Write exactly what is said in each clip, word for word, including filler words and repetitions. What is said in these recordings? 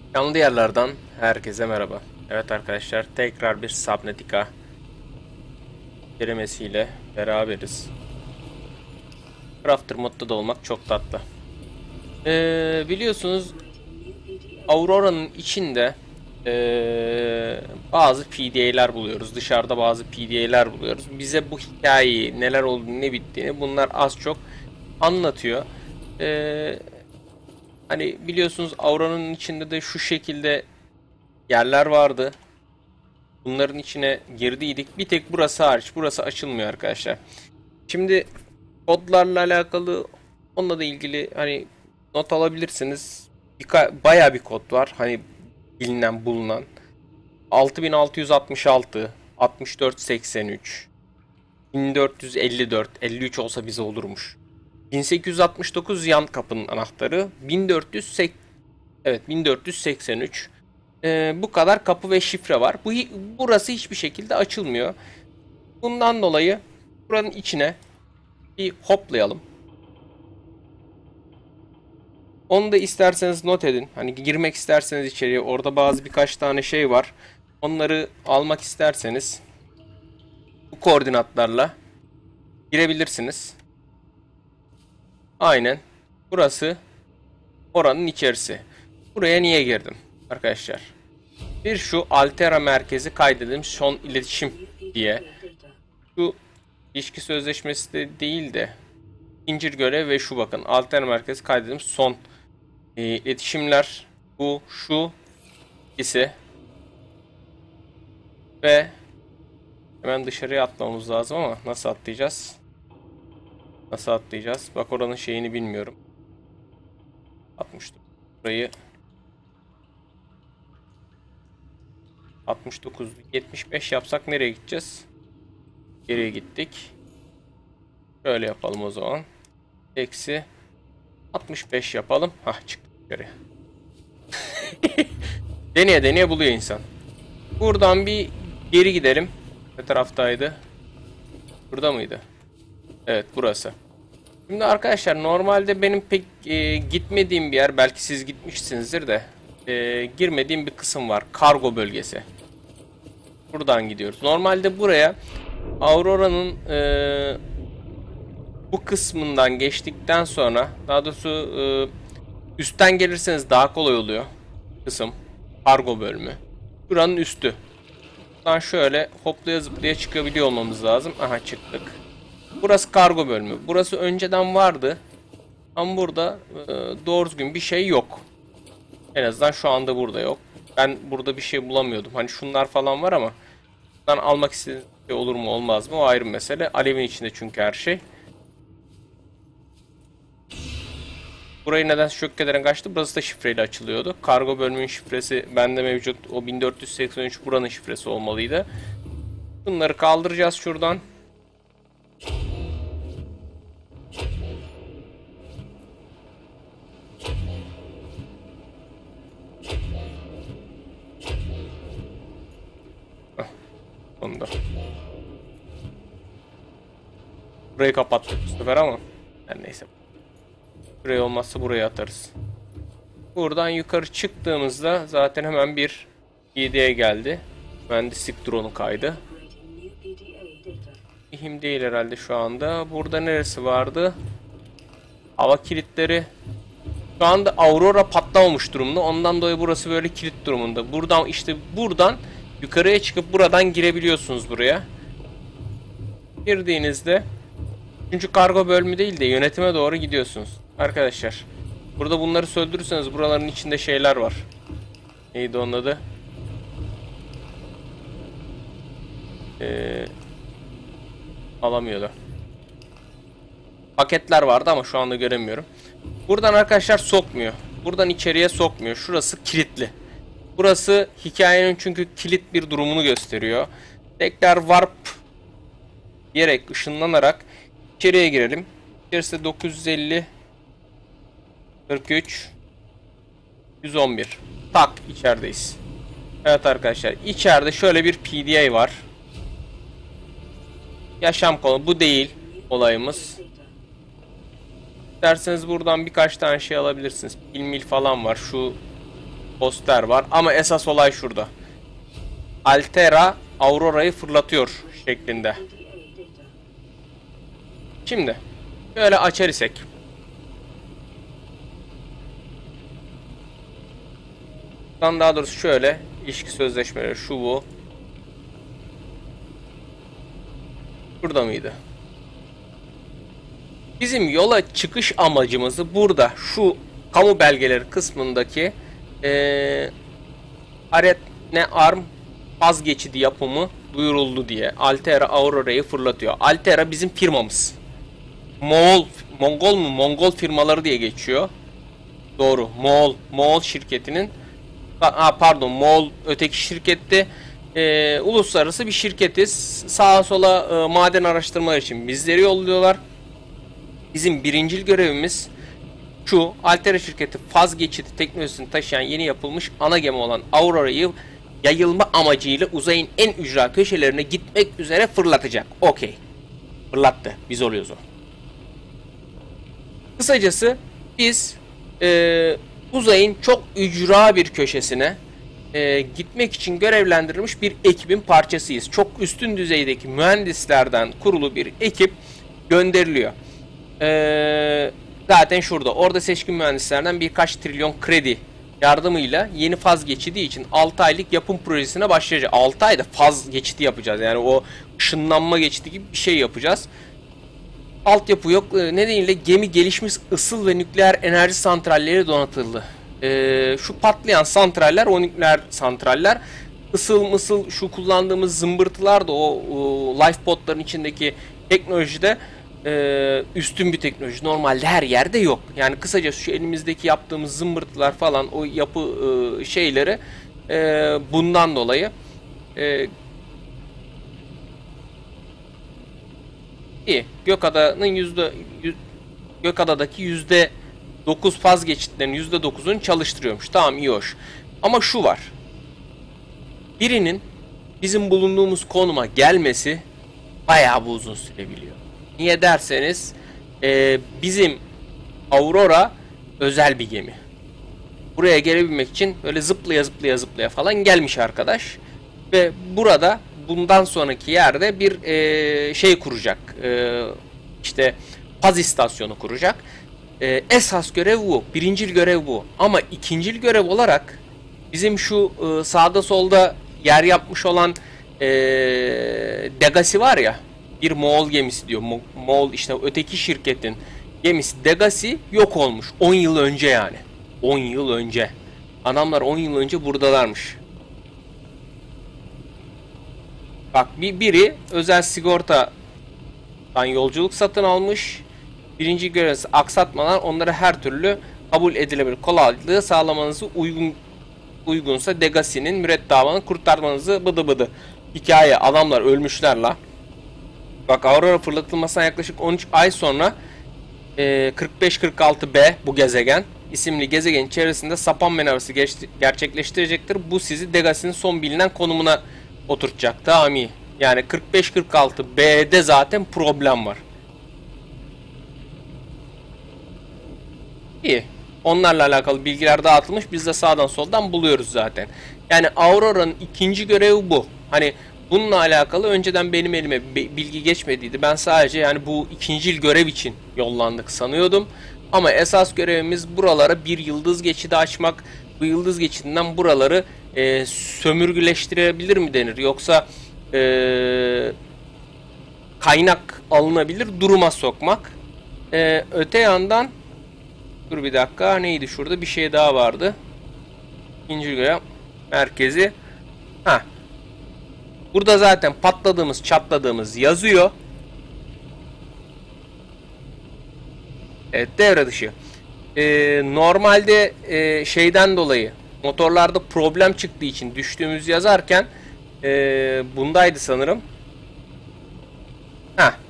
Canlı yerlerden herkese merhaba. Evet arkadaşlar, tekrar bir Subnautica denemesiyle beraberiz. Crafter modda da olmak çok tatlı. Ee, biliyorsunuz Aurora'nın içinde ee, bazı P D A'ler buluyoruz. Dışarıda bazı P D A'ler buluyoruz. Bize bu hikayeyi, neler olduğunu, ne bittiğini bunlar az çok anlatıyor. Ee, hani biliyorsunuz Aurora'nın içinde de şu şekilde yerler vardı. Bunların içine girdiydik. Bir tek burası hariç. Burası açılmıyor arkadaşlar. Şimdi kodlarla alakalı onunla da ilgili hani not alabilirsiniz. Bir, bayağı bir kod var. Hani bilinen bulunan. altı bin altı yüz altmış altı, altmış dört seksen üç, bin dört yüz elli dört, elli üç olsa bize olurmuş. bin sekiz yüz altmış dokuz yan kapının anahtarı. bin dört yüz evet bin dört yüz seksen üç. Ee, bu kadar kapı ve şifre var. Bu burası hiçbir şekilde açılmıyor. Bundan dolayı buranın içine bir hoplayalım. Onu da isterseniz not edin. Hani girmek isterseniz içeriye, orada bazı birkaç tane şey var. Onları almak isterseniz bu koordinatlarla girebilirsiniz. Aynen. Burası oranın içerisi. Buraya niye girdim arkadaşlar? Bir şu Altera merkezi kaydedelim son iletişim diye. Şu ilişki sözleşmesi de değil de İncir görev ve şu bakın Altera merkezi kaydedelim son e, iletişimler bu şu ise ve hemen dışarıya atmamız lazım ama nasıl atlayacağız? Nasıl atlayacağız? Bak oranın şeyini bilmiyorum. altmış dokuz burayı altmış dokuz yetmiş beş yapsak nereye gideceğiz? Geriye gittik. Şöyle yapalım o zaman. Eksi altmış beş yapalım. Hah çıktık yukarıya. Deneye deneye buluyor insan. Buradan bir geri gidelim. Ne taraftaydı? Burada mıydı? Evet burası. Şimdi arkadaşlar normalde benim pek e, gitmediğim bir yer. Belki siz gitmişsinizdir de. E, girmediğim bir kısım var. Kargo bölgesi. Buradan gidiyoruz. Normalde buraya Aurora'nın e, bu kısmından geçtikten sonra, daha doğrusu e, üstten gelirseniz daha kolay oluyor. Kısım kargo bölümü. Buranın üstü. Buradan şöyle hoplaya zıplaya çıkabiliyor olmamız lazım. Aha çıktık. Burası kargo bölümü. Burası önceden vardı. Ama burada e, doğru düzgün bir şey yok. En azından şu anda burada yok. Ben burada bir şey bulamıyordum. Hani şunlar falan var ama buradan almak istediğim şey olur mu olmaz mı o ayrı mesele. Alevin içinde çünkü her şey. Burayı neden şökkeden kaçtı? Burası da şifreyle açılıyordu. Kargo bölümünün şifresi bende mevcut. O bin dört yüz seksen üç buranın şifresi olmalıydı. Bunları kaldıracağız şuradan. Heh, onu da. Burayı kapattık bu sefer ama. Yani neyse. Buraya olmazsa buraya atarız. Buradan yukarı çıktığımızda zaten hemen bir P D A geldi. Mühendislik drone'u kaydı. Mühim değil herhalde şu anda. Burada neresi vardı? Hava kilitleri. Şu anda Aurora patlamamış durumda. Ondan dolayı burası böyle kilit durumunda. Buradan işte buradan yukarıya çıkıp buradan girebiliyorsunuz buraya. Girdiğinizde üçüncü kargo bölümü değil de yönetime doğru gidiyorsunuz. Arkadaşlar. Burada bunları söndürürseniz buraların içinde şeyler var. Neydi onun adı? Ee, alamıyordu. Paketler vardı ama şu anda göremiyorum. Buradan arkadaşlar sokmuyor. Buradan içeriye sokmuyor. Şurası kilitli. Burası hikayenin çünkü kilit bir durumunu gösteriyor. Tekrar warp diyerek ışınlanarak içeriye girelim. İçerisi dokuz yüz elli kırk üç yüz on bir. Tak içerideyiz. Evet arkadaşlar içeride şöyle bir P D A var. Yaşam konu bu değil olayımız. İsterseniz buradan birkaç tane şey alabilirsiniz. Pil mil falan var. Şu poster var ama esas olay şurada. Altera Aurora'yı fırlatıyor şeklinde. Şimdi böyle açar isek. Daha doğrusu şöyle ilişki sözleşmeleri şu bu. Burada mıydı? Bizim yola çıkış amacımızı burada şu kamu belgeleri kısmındaki ee, Aretne Arm faz geçidi yapımı duyuruldu diye Altera Aurora'yı fırlatıyor. Altera bizim firmamız. Moğol, Mongol mu? Mongol firmaları diye geçiyor. Doğru. Moğol, Moğol şirketinin ha, pardon Moğol öteki şirkette e, uluslararası bir şirketiz. Sağa sola e, maden araştırmaları için bizleri yolluyorlar. Bizim birincil görevimiz şu: Altera şirketi faz geçidi teknolojisini taşıyan yeni yapılmış ana gemi olan Aurora'yı yayılma amacıyla uzayın en ücra köşelerine gitmek üzere fırlatacak. Okey. Fırlattı. Biz oluyoruz o. Kısacası biz e, uzayın çok ücra bir köşesine e, gitmek için görevlendirilmiş bir ekibin parçasıyız. Çok üstün düzeydeki mühendislerden kurulu bir ekip gönderiliyor. E, zaten şurada. Orada seçkin mühendislerden birkaç trilyon kredi yardımıyla yeni faz geçidi için altı aylık yapım projesine başlayacağız. altı ayda faz geçidi yapacağız. Yani o ışınlanma geçidi gibi bir şey yapacağız. Altyapı yok. Nedeniyle gemi gelişmiş ısıl ve nükleer enerji santralleri donatıldı. Ee, şu patlayan santraller, o nükleer santraller, ısıl mısıl şu kullandığımız zımbırtılar da o, o lifeboatların içindeki teknolojide e, üstün bir teknoloji. Normalde her yerde yok. Yani kısaca şu elimizdeki yaptığımız zımbırtılar falan, o yapı e, şeyleri e, bundan dolayı e, İyi. Gökada'nın yüzde Gökada'daki yüzde dokuz faz geçitlerinin yüzde dokuzunu çalıştırıyormuş. Tamam, iyi hoş. Ama şu var. Birinin bizim bulunduğumuz konuma gelmesi bayağı bir uzun sürebiliyor. Niye derseniz e, bizim Aurora özel bir gemi. Buraya gelebilmek için böyle zıplaya zıplaya zıplaya falan gelmiş arkadaş. Ve burada bundan sonraki yerde bir e, şey kuracak. E, işte faz istasyonu kuracak. E, esas görev bu. Birincil görev bu. Ama ikincil görev olarak bizim şu e, sağda solda yer yapmış olan e, Degasi var ya. Bir Moğol gemisi diyor. Mo Moğol işte öteki şirketin gemisi Degasi yok olmuş. on yıl önce yani. on yıl önce. Adamlar on yıl önce buradalarmış. Bak bir, biri özel sigortadan yolculuk satın almış. Birinci görevsi aksatmadan onlara her türlü kabul edilebilir kolaylığı sağlamanızı uygun uygunsa Degasi'nin mürettebatını kurtarmanızı bıdı bıdı. Hikaye, adamlar ölmüşler la. Bak Aurora fırlatılmasına yaklaşık on üç ay sonra e, kırk beş kırk altı b bu gezegen isimli gezegenin çevresinde sapan manevrası gerçekleştirecektir. Bu sizi Degasi'nin son bilinen konumuna oturtacak. Tamam, iyi. Yani kırk beş kırk altı b'de zaten problem var. İyi. Onlarla alakalı bilgiler dağıtılmış. Biz de sağdan soldan buluyoruz zaten. Yani Aurora'nın ikinci görevi bu. Hani bununla alakalı önceden benim elime bilgi geçmediydi. Ben sadece yani bu ikincil görev için yollandık sanıyordum. Ama esas görevimiz buralara bir yıldız geçidi açmak. Bu yıldız geçidinden buraları e, sömürgüleştirebilir mi denir? Yoksa e, kaynak alınabilir duruma sokmak. E, öte yandan dur bir dakika, neydi şurada bir şey daha vardı. İkinci görev merkezi. Ha. Burada zaten patladığımız çatladığımız yazıyor. Evet, devre dışı. Ee, normalde e, şeyden dolayı motorlarda problem çıktığı için düştüğümüz yazarken e, bundaydı sanırım. Heh.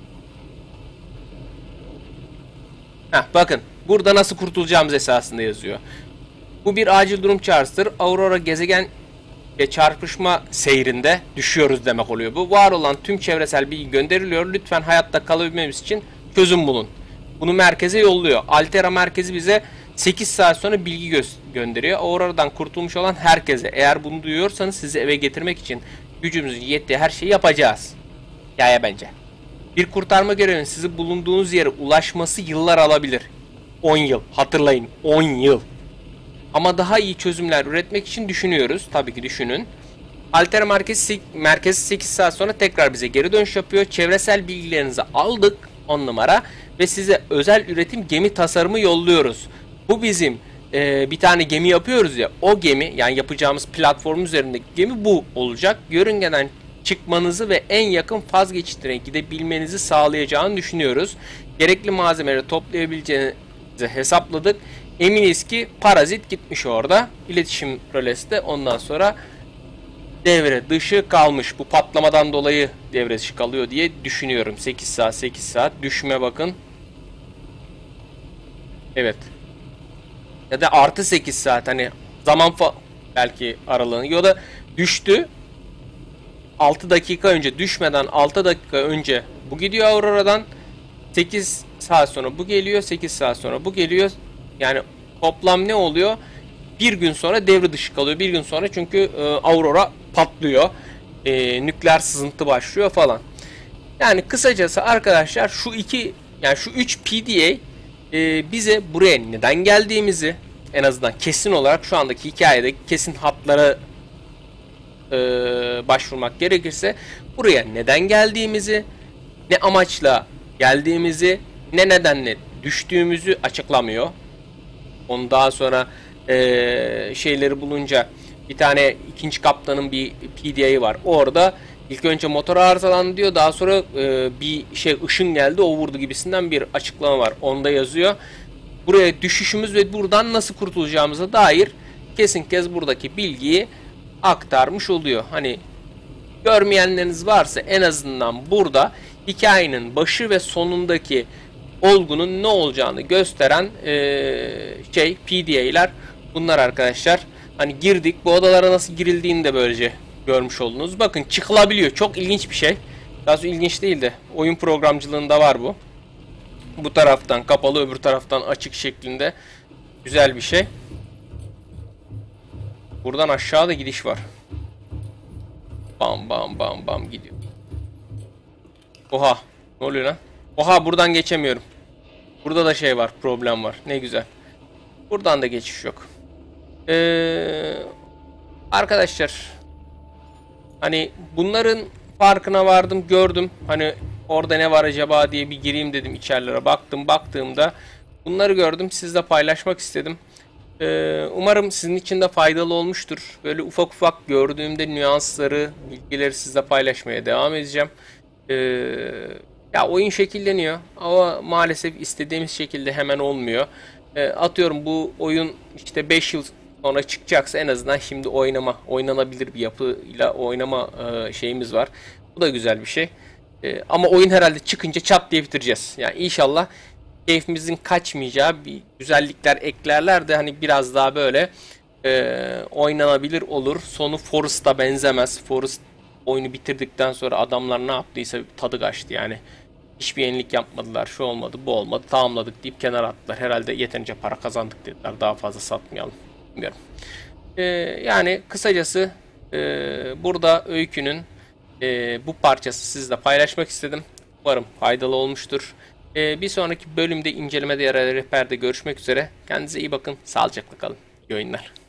Heh, bakın burada nasıl kurtulacağımız esasında yazıyor. Bu bir acil durum çağrısıdır. Aurora gezegen ve çarpışma seyrinde düşüyoruz demek oluyor. Bu var olan tüm çevresel bilgi gönderiliyor. Lütfen hayatta kalabilmemiz için çözüm bulun. Bunu merkeze yolluyor. Altera merkezi bize sekiz saat sonra bilgi gö gönderiyor. Aurora'dan kurtulmuş olan herkese. Eğer bunu duyuyorsanız sizi eve getirmek için gücümüzün yettiği her şeyi yapacağız. Hikaye bence. Bir kurtarma görevinin sizi bulunduğunuz yere ulaşması yıllar alabilir. on yıl. Hatırlayın. on yıl. Ama daha iyi çözümler üretmek için düşünüyoruz. Tabii ki düşünün. Altera merkezi, merkezi sekiz saat sonra tekrar bize geri dönüş yapıyor. Çevresel bilgilerinizi aldık. on numara. Ve size özel üretim gemi tasarımı yolluyoruz. Bu bizim e, bir tane gemi yapıyoruz ya. O gemi, yani yapacağımız platform üzerindeki gemi bu olacak. Yörüngeden çıkmanızı ve en yakın faz geçitine gidebilmenizi sağlayacağını düşünüyoruz. Gerekli malzemeleri toplayabileceğinizi hesapladık. Eminiz ki parazit gitmiş orada. İletişim rölesi de ondan sonra devre dışı kalmış. Bu patlamadan dolayı devre dışı kalıyor diye düşünüyorum. sekiz saat sekiz saat düşme bakın. Evet. Ya da artı sekiz saat, hani zaman fa belki aralığını, ya da düştü. altı dakika önce, düşmeden altı dakika önce bu gidiyor Aurora'dan. sekiz saat sonra bu geliyor. sekiz saat sonra bu geliyor. Yani toplam ne oluyor? Bir gün sonra devre dışı kalıyor. Bir gün sonra çünkü e, Aurora patlıyor. E, nükleer sızıntı başlıyor falan. Yani kısacası arkadaşlar şu iki, yani şu üç P D A e, bize buraya neden geldiğimizi, en azından kesin olarak şu andaki hikayede kesin hatlara e, başvurmak gerekirse buraya neden geldiğimizi, ne amaçla geldiğimizi, ne nedenle düştüğümüzü açıklamıyor. Onu daha sonra e, şeyleri bulunca, bir tane ikinci kaptanın bir P D A'yı var. Orada ilk önce motor arızalandı diyor. Daha sonra e, bir şey, ışın geldi, o vurdu gibisinden bir açıklama var. Onda yazıyor. Buraya düşüşümüz ve buradan nasıl kurtulacağımıza dair kesin kez buradaki bilgiyi aktarmış oluyor. Hani görmeyenleriniz varsa en azından burada hikayenin başı ve sonundaki olgunun ne olacağını gösteren ee, şey P D A'ler bunlar arkadaşlar. Hani girdik, bu odalara nasıl girildiğini de böylece görmüş oldunuz. Bakın çıkılabiliyor. Çok ilginç bir şey. Daha sonra ilginç değil de oyun programcılığında var bu. Bu taraftan kapalı, öbür taraftan açık şeklinde güzel bir şey. Buradan aşağıda gidiş var. Bam bam bam bam gidiyor. Oha. Ne oluyor lan? Oha, buradan geçemiyorum. Burada da şey var, problem var. Ne güzel. Buradan da geçiş yok. Ee, arkadaşlar, hani bunların farkına vardım, gördüm. Hani orada ne var acaba diye bir gireyim dedim içerilere. Baktım, baktığımda bunları gördüm. Sizle paylaşmak istedim. Ee, umarım sizin için de faydalı olmuştur. Böyle ufak ufak gördüğümde nüansları, bilgileri sizle paylaşmaya devam edeceğim. Ee, ya oyun şekilleniyor ama maalesef istediğimiz şekilde hemen olmuyor. Ee, atıyorum bu oyun işte beş yıl sonra çıkacaksa en azından şimdi oynama, oynanabilir bir yapıyla oynama e, şeyimiz var. Bu da güzel bir şey. E, ama oyun herhalde çıkınca çat diye bitireceğiz. Yani inşallah keyfimizin kaçmayacağı bir güzellikler eklerler de hani biraz daha böyle e, oynanabilir olur. Sonu Forest'a benzemez. Forest oyunu bitirdikten sonra adamlar ne yaptıysa tadı kaçtı yani. Hiçbir yenilik yapmadılar. Şu olmadı, bu olmadı. Tamamladık deyip kenara attılar. Herhalde yeterince para kazandık dediler. Daha fazla satmayalım. Bilmiyorum. Ee, yani kısacası e, burada öykünün e, bu parçası sizle paylaşmak istedim. Umarım faydalı olmuştur. E, bir sonraki bölümde incelemede yer rehberde görüşmek üzere. Kendinize iyi bakın. Sağlıcakla kalın. İyi oyunlar.